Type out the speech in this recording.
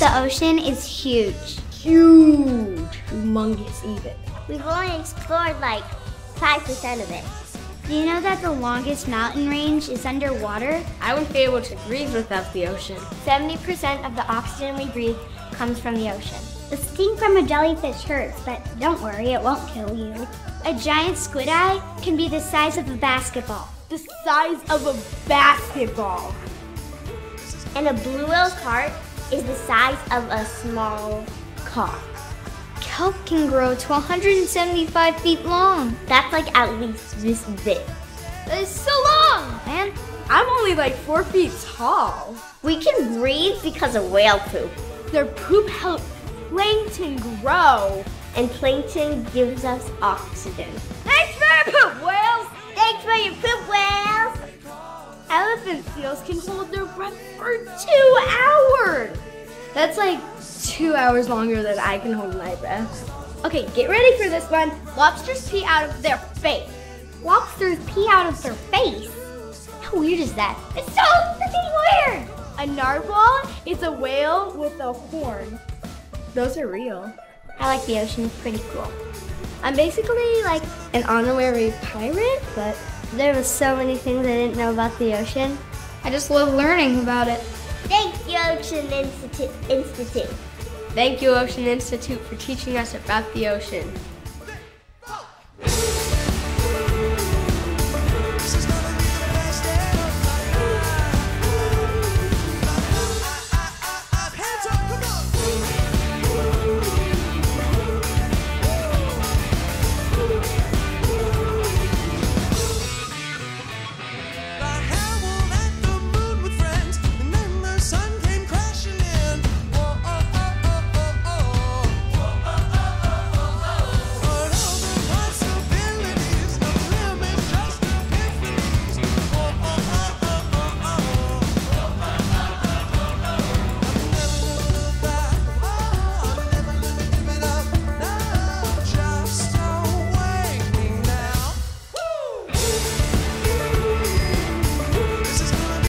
The ocean is huge. Huge. Humongous even. We've only explored like 5% of it. Do you know that the longest mountain range is underwater? I wouldn't be able to breathe without the ocean. 70% of the oxygen we breathe comes from the ocean. The sting from a jellyfish hurts, but don't worry, it won't kill you. A giant squid eye can be the size of a basketball. The size of a basketball. And a blue whale's heart is the size of a small car. Kelp can grow to 175 feet long. That's like at least this big. That is so long, man. I'm only like 4 feet tall. We can breathe because of whale poop. Their poop helps plankton grow. And plankton gives us oxygen. Thanks for your poop, whales! Thanks for your poop, whales! Elephant seals can hold their breath for 2 hours. That's like 2 hours longer than I can hold my breath. Okay, get ready for this one. Lobsters pee out of their face. Lobsters pee out of their face. How weird is that? It's so freaking weird! A narwhal is a whale with a horn. Those are real. I like the ocean, it's pretty cool. I'm basically like an honorary pirate, but There were so many things I didn't know about the ocean. I just love learning about it. Thank you, Ocean Institute. thank you, Ocean Institute, for teaching us about the ocean.